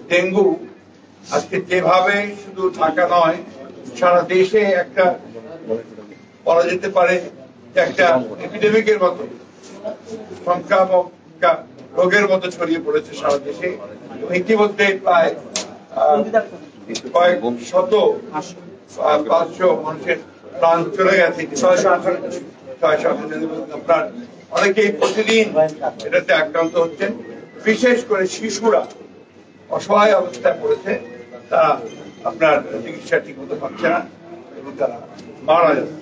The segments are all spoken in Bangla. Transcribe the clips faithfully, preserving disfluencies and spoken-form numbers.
ডেঙ্গু আজকে যেভাবে শুধু ঢাকা নয় সারা দেশে একটা বলা যেতে পারে একটা এপিডেমিকের মতো সংক্রামক রোগের মতো ছড়িয়ে পড়েছে সারা দেশে। ইতিমধ্যে প্রায় কয়েক শত পাঁচশো মানুষের প্রাণ চলে গেছে, ছয়শো আঠারো ছয়শো আপনার অনেকেই প্রতিদিন এটাতে আক্রান্ত হচ্ছেন। বিশেষ করে শিশুরা অসহায় অবস্থায় পড়েছে, তারা আপনার চিকিৎসা ঠিক মতো পাচ্ছে না এবং তারা মারা যাচ্ছে।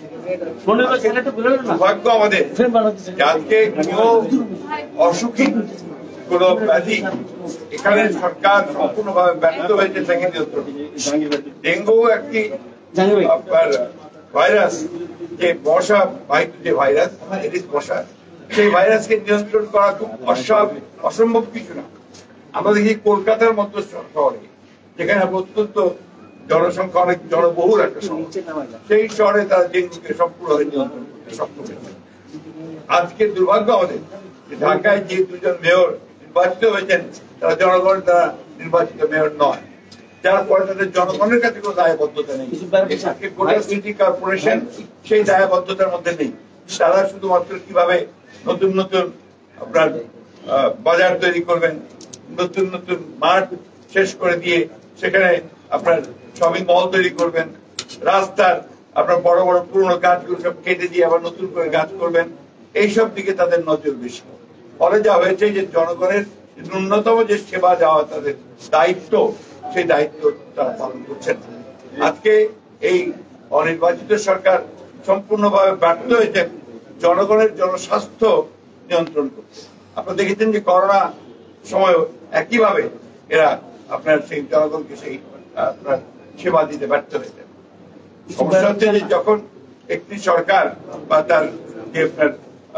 ভাগ্য আমাদের আজকে অসুখী কোন ব্যাধি এখানে সরকার সম্পূর্ণভাবে ব্যর্থ হয়েছে তাকে নিয়ন্ত্রণ। ডেঙ্গু একটি ভাইরাস, যে মশা বাহিত যে ভাইরাস এডিস মশা, সেই ভাইরাসকে নিয়ন্ত্রণ করা খুব অসম্ভব কিছু না। আমরা দেখি কলকাতার মতো শহরে, যেখানে অত্যন্ত জনসংখ্যা অনেক জনবহুল একটা শহর, সেই শহরে তারা ডেঙ্গুকে সম্পূর্ণভাবে নিয়ন্ত্রণ করতে সক্ষম হয়েছে। আজকে দুর্ভাগ্য আমাদের ঢাকায় যে দুজন মেয়র নির্বাচিত হয়েছেন তারা জনগণ দ্বারা নির্বাচিত মেয়র নয়, যার ফলে তাদের জনগণের কাছে কোনো দায়বদ্ধতা নেই। সিটি কর্পোরেশন সেই দায়বদ্ধতার মধ্যে নেই। তারা শুধুমাত্র কিভাবে নতুন নতুন আপনার বাজার তৈরি করবেন, নতুন নতুন মাঠ শেষ করে দিয়ে সেখানে আপনার শপিং মল তৈরি করবেন, রাস্তার আপনার বড় বড় পুরনো গাছগুলো সব কেটে দিয়ে আবার নতুন করে গাছ করবেন, এইসব দিকে তাদের নজর বেশি। ফলে যা হয়েছে যে জনগণের ন্যূনতম যে সেবা যাওয়া তাদের দায়িত্ব, সেই দায়িত্ব তারা পালন করছেন। আজকে এই অনির্বাচিত সরকার সম্পূর্ণভাবে ব্যর্থ হয়েছে জনগণের জনস্বাস্থ্য নিয়ন্ত্রণ করতে। আপনারা দেখেছেন যে করোনা সময় একইভাবে এরা আপনার সেই জনগণকে সেই আপনার সেবা দিতে ব্যর্থ হয়েছে। সমস্যা হচ্ছে যে যখন একটি সরকার বা তার যে আপনার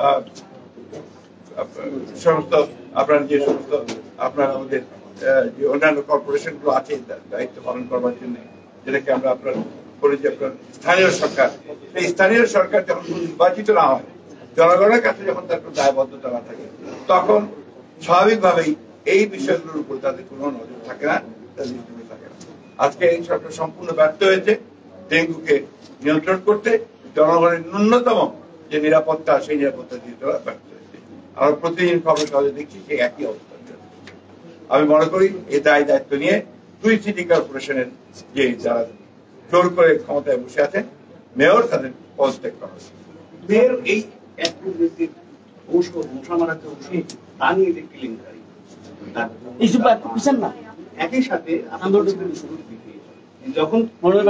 সমস্ত আপনার যে সমস্ত আপনার আমাদের যে অন্যান্য কর্পোরেশন গুলো আছে দায়িত্ব পালন করবার জন্য, যেটাকে আমরা আপনার বলি যে আপনার স্থানীয় সরকার, সেই স্থানীয় সরকার যখন নির্বাচিত না হয়, জনগণের কাছে যখন তার কোনো দায়বদ্ধতা না থাকে, তখন স্বাভাবিকভাবেই এই বিষয়গুলোর উপর তাদের কোনো নজর থাকে না, তাদের দৃষ্টি থাকে না। আজকে এই সরকার সম্পূর্ণ ব্যর্থ হয়েছে ডেঙ্গুকে নিয়ন্ত্রণ করতে। জনগণের ন্যূনতম যে নিরাপত্তা, সেই নিরাপত্তা দিয়ে তারা ব্যর্থ হয়েছে। আমরা প্রতিদিন খবর কাগজে দেখছি সেই একই অবস্থা। আমি মনে করি এই দায় দায়িত্ব নিয়ে দুই সিটি কর্পোরেশনের যে যারা জোর করে ক্ষমতায় বসে আছেন মেয়র, তাদের পদত্যাগ করা হয়েছে। মেয়র এই এক প্রকৃতির ঔষধ মশা মারাতে ওষুধ তা নিয়ে যে কেলেঙ্কারি, একই সাথে আন্দোলনের শুরুর দিকে যখন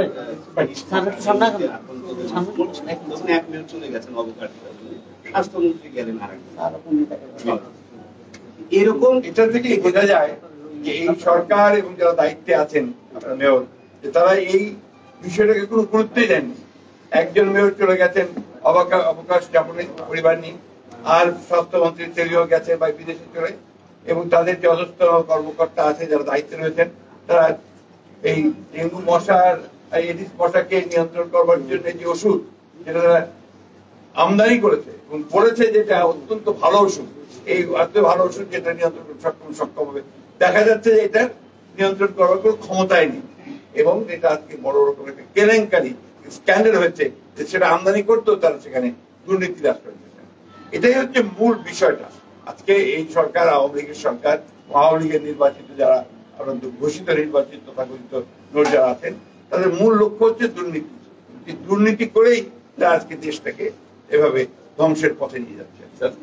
এক মেয়র চলে গেছেন অবকাশ, স্বাস্থ্যমন্ত্রী গেলেন আর এরকম। এটা থেকে বোঝা যায় যে এই সরকার এবং যারা দায়িত্বে আছেন আপনার মেয়র, যে তারা এই বিষয়টাকে কোনো গুরুত্বই দেননি। একজন মেয়র চলে গেছেন অবকাশ যাপনের পরিবার নিয়ে, আর স্বাস্থ্যমন্ত্রী চলেও গেছে বা বিদেশে চলে, এবং তাদের যে অজস্র কর্মকর্তা আছে যারা দায়িত্বে রয়েছেন, তারা এই ডেঙ্গু মশার এডিস মশাকে নিয়ন্ত্রণ করবার জন্য যে ওষুধ যেটা তারা আমদানি করেছে এবং বলেছে যেটা অত্যন্ত ভালো ওষুধ, এই এত ভালো ওষুধ যেটা নিয়ন্ত্রণ সক্ষম সক্ষম হবে, দেখা যাচ্ছে যে এটা নিয়ন্ত্রণ করার কোনো ক্ষমতাই নেই। এবং এটা আজকে বড় রকমের একটা কেলেঙ্কারি স্ক্যান্ডাল হয়েছে যে সেটা আমদানি করতেও তারা সেখানে দুর্নীতির আশ্রয় দিয়েছেন। এটাই হচ্ছে মূল বিষয়টা। আজকে এই সরকার, আওয়ামী লীগের সরকার, আওয়ামী লীগের নির্বাচিত যারা ঘোষিত নির্বাচিত তথাকথিত নোট যারা আছেন, তাদের মূল লক্ষ্য হচ্ছে দুর্নীতি। দুর্নীতি করেই তারা আজকে দেশটাকে এভাবে ধ্বংসের পথে নিয়ে যাচ্ছে।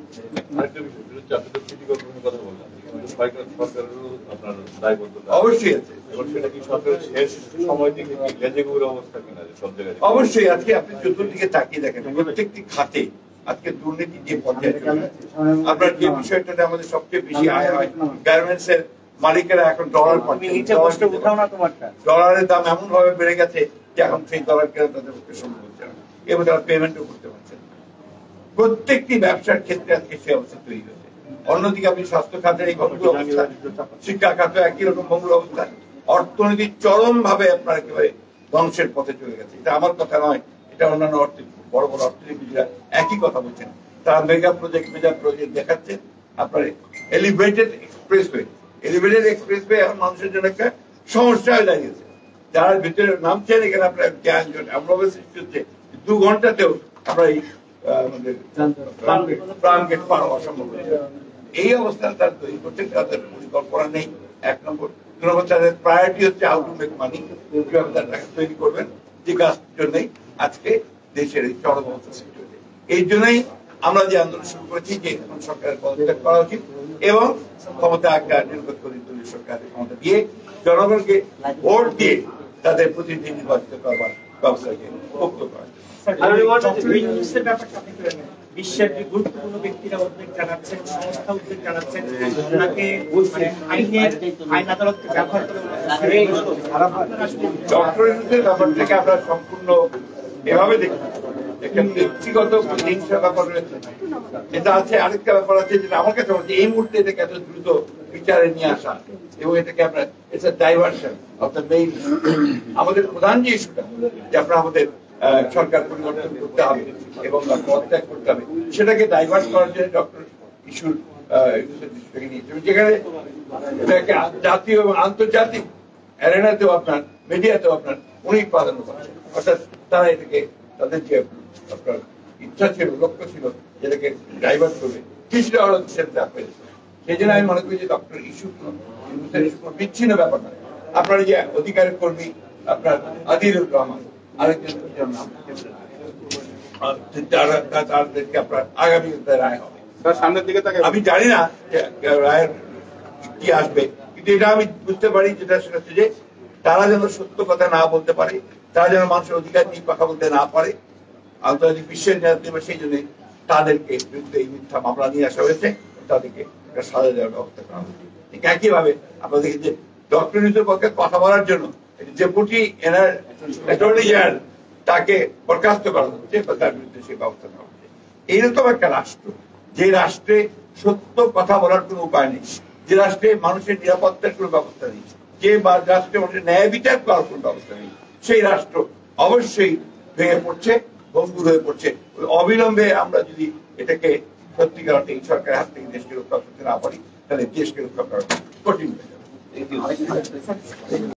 অবশ্যই আছে, অবশ্যই। আজকে আপনি চতুর্দিকে তাকিয়ে দেখেন, প্রত্যেকটি খাতে আজকে দুর্নীতি যে পর্যায়ে, আপনার যে বিষয়টাতে আমাদের সবচেয়ে বেশি আয় হয়, গার্মেন্টস এর মালিকেরা এখন ডলার ডলারের দাম এমন ভাবে বেড়ে গেছে যে এখন সেই ডলার কেনা তাদের পক্ষে সম্ভব হচ্ছে না, এবং তারা পেমেন্টও করতে পারছে না। প্রত্যেকটি ব্যবসার ক্ষেত্রে আজকে সে অবস্থা তৈরি হয়েছে। অন্যদিকে আপনি স্বাস্থ্য খাতের এই ভঙ্গুর অবস্থা, শিক্ষা খাতে একই রকম ভঙ্গুর অবস্থা, অর্থনীতি চরম ভাবে আপনার একেবারে ধ্বংসের পথে চলে গেছে। এটা আমার কথা নয়, এটা অন্যান্য অর্থনীতি বড় বড় অর্থনীতিবিদরা একই কথা বলছেন। তারা মেগা প্রজেক্ট মেগা প্রজেক্ট দেখাচ্ছে, আপনার এলিভেটেড এক্সপ্রেসওয়ে এলিভেটেড এক্সপ্রেসওয়ে এখন মানুষের জন্য একটা সমস্যা হয়ে দাঁড়িয়েছে। যারা ভিতরে নামছেন এখানে আপনার অ্যাম্বুলেন্স সৃষ্টি হচ্ছে, দু ঘন্টাতেও আমরা এই আমাদের প্রাণ গেট পার অসম্ভব হয়ে যাবে। এই অবস্থায় তারা তৈরি করছেন, তাদের পরিকল্পনা নেই। এক নম্বর। দু নম্বর, তাদের প্রায়োরিটি হচ্ছে হাউ টু মেক মানি, কিভাবে তারা টাকা তৈরি করবেন, যে কাজের জন্যই আজকে দেশের এই চরম অবস্থা সৃষ্টি হয়েছে। এই জন্যই আমরা যে আন্দোলন শুরু করেছি যে সরকারের পদত্যাগ করা উচিত এবং ক্ষমতা একটা নির্বাচনী দলীয় সরকারের ক্ষমতা দিয়ে জনগণকে ভোট দিয়ে তাদের প্রতিনিধি নির্বাচিত করবার ব্যবস্থাকে মুক্ত করা। বিশ্বের গুরুত্বপূর্ণ ব্যক্তিরা উদ্বেগ জানাচ্ছেন, সংস্থা উদ্বেগ জানাচ্ছেন, ওনাকে আইনের আইন আদালতকে ব্যবহার করে ডক্টর ইউনূসের ব্যাপারটাকে আমরা সম্পূর্ণ এভাবে দেখি, একটা ব্যক্তিগত প্রতিহিংসার ব্যাপার রয়েছে, এটা আছে। আরেকটা ব্যাপার আছে যেটা আমার কাছে হচ্ছে এই মুহূর্তে এটাকে এত দ্রুত বিচারে নিয়ে আসা এবং এটাকে আমরা it's a diversion of the main. আমাদের প্রধান যে ইস্যুটা যে আপনার আমাদের সরকার পরিবর্তন করতে হবে এবং পদত্যাগ করতে হবে, সেটাকে ডাইভার্ট করার জন্য ডক্টর ইস্যুর ইস্যুটাকে নিয়েছে, যেখানে এটাকে জাতীয় এবং আন্তর্জাতিক অ্যারেনাতেও আপনার মিডিয়াতেও আপনার উনি প্রাধান্য পাচ্ছেন। অর্থাৎ তারা এটাকে তাদের যে আপনার ইচ্ছা ছিল, লক্ষ্য ছিল, যেটাকে ডাইভার্ট করবে, কিছুটা হলো সেটা পেয়েছে। সেই জন্য আমি মনে করি যে ডক্টর ইস্যু বিচ্ছিন্ন ব্যাপার নয়। আপনার যে অধিকারের কর্মী আপনার আদিলুর রহমান, আরেকজন নাম, তাদেরকে আপনার আগামী রায় হবে। সামনের দিকে আমি জানি না রায়ের কি আসবে, কিন্তু এটা আমি বুঝতে পারি যেটা সেটা হচ্ছে যে তারা যেন সত্য কথা না বলতে পারে, তারা যেন মানুষের অধিকার নিয়ে কথা বলতে না পারে, আন্তর্জাতিক বিশ্বের নেতৃত্বে, সেই জন্য তাদেরকে বিরুদ্ধে এই মিথ্যা মামলা নিয়ে আসা হয়েছে, তাদেরকে সাজা দেওয়ার ব্যবস্থা করা হয়েছে। ঠিক একই ভাবে আপনারা দেখি যে ডক্টর ইউনূসের পক্ষে কথা বলার জন্য ডেপুটি এনার অ্যাটর্নি জেনারেল তাকে বরখাস্ত করা হচ্ছে, তার বিরুদ্ধে সেই ব্যবস্থা নেওয়া হচ্ছে। এইরকম একটা রাষ্ট্র, যে রাষ্ট্রে সত্য কথা বলার কোনো উপায় নেই, যে রাষ্ট্রে মানুষের নিরাপত্তার কোনো ব্যবস্থা নেই, যে রাষ্ট্রে মানুষের ন্যায় বিচার করার কোনো ব্যবস্থা নেই, সেই রাষ্ট্র অবশ্যই ভেঙে পড়ছে, ভঙ্গুর হয়ে পড়ছে। অবিলম্বে আমরা যদি এটাকে সত্যিকার অর্থে এই সরকারের হাত থেকে দেশকে রক্ষা করতে না পারি, তাহলে দেশকে রক্ষা করা কঠিন হয়ে যাবে।